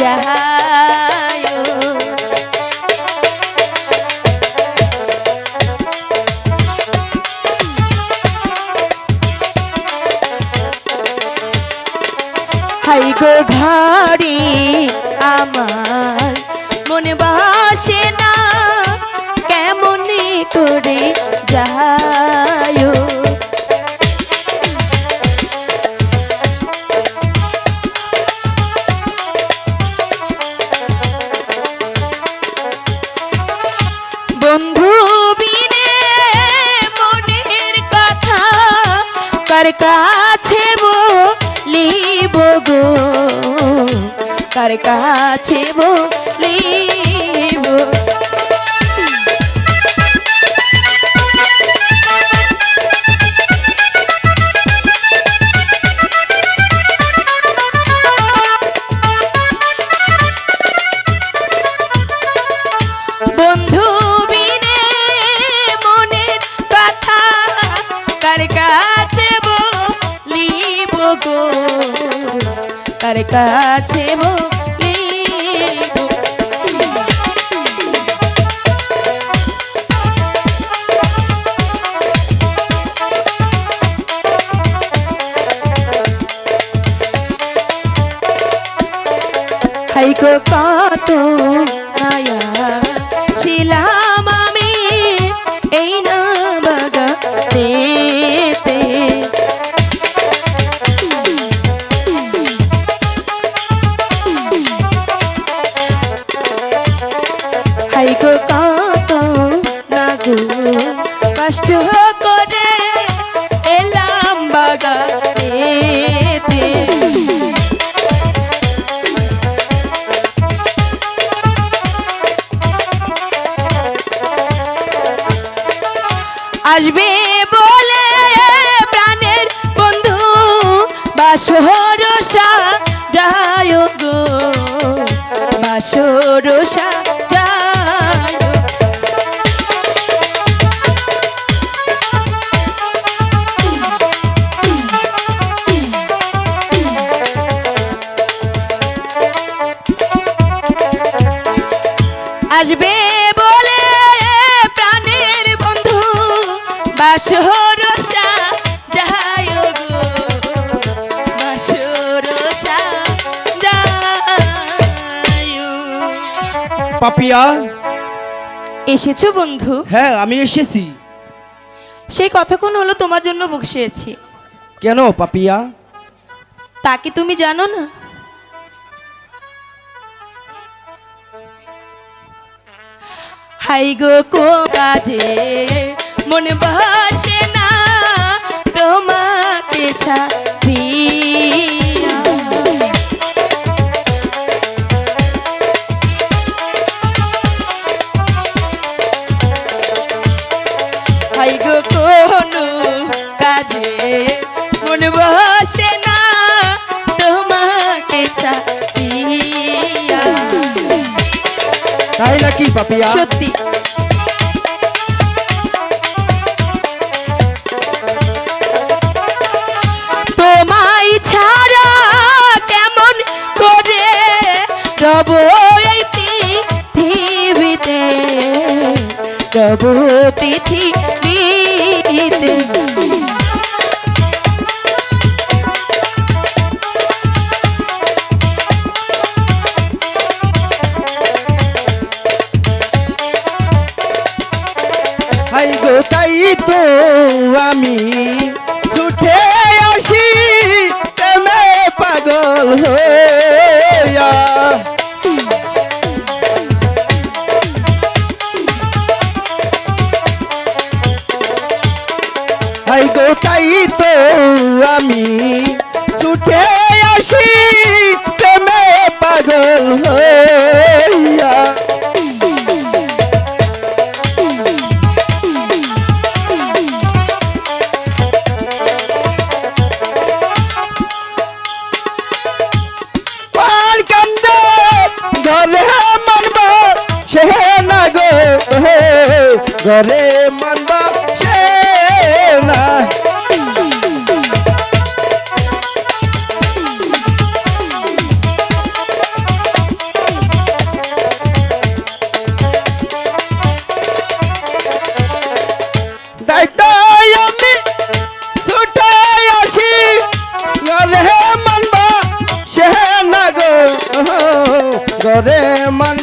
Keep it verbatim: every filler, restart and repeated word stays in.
যায়। হাই গো ঘরে আমার মনে বাসে না, কেমন করে যায়। বন্ধু বিনে মনের কথা কার কাছে বলিব গো, কার কাছে বলিব। বন্ধু বিনে মনের কথা কার কাছে বলিব গো, কার কাছে বলিব। হাই গো কত মায়া ছিলাম আমি এই না বাগানেতে, হাই গো কত না গো কষ্ট করে এলাম বাগানেতে। আসবে বলে প্রাণের বন্ধু বাসর সাজায় গো, বাসর সাজায়। আসবে বলে প্রাণের বন্ধু বাসর সাজায় গো, বাসর সাজায়। পাপিয়া এসেছো বন্ধু? হ্যাঁ আমি এসেছি। সেই কতক্ষণ হলো তোমার জন্য বসেছি। কেন পাপিয়া? তা কি তুমি জানো না? হাই গো কো কাজে মনে বসে না তোমাকে ছাড়িয়া, হাই গো কোনো কাজে মনে বসে না তোমাকে ছাড়িয়া। তাই নাকি পাপিয়া? সত্যি। তোমায় ছাড়া কেমন করে রব এই পৃথিবীতে, রব পৃথিবীতে। হাই গো তাই তো আমি ছুটে আসি প্রেমে পাগল হইয়া, হাই গো তাই তো আমি ছুটে আসি প্রেমে পাগল হইয়া। ঘরে মানবা সে না, তরে মান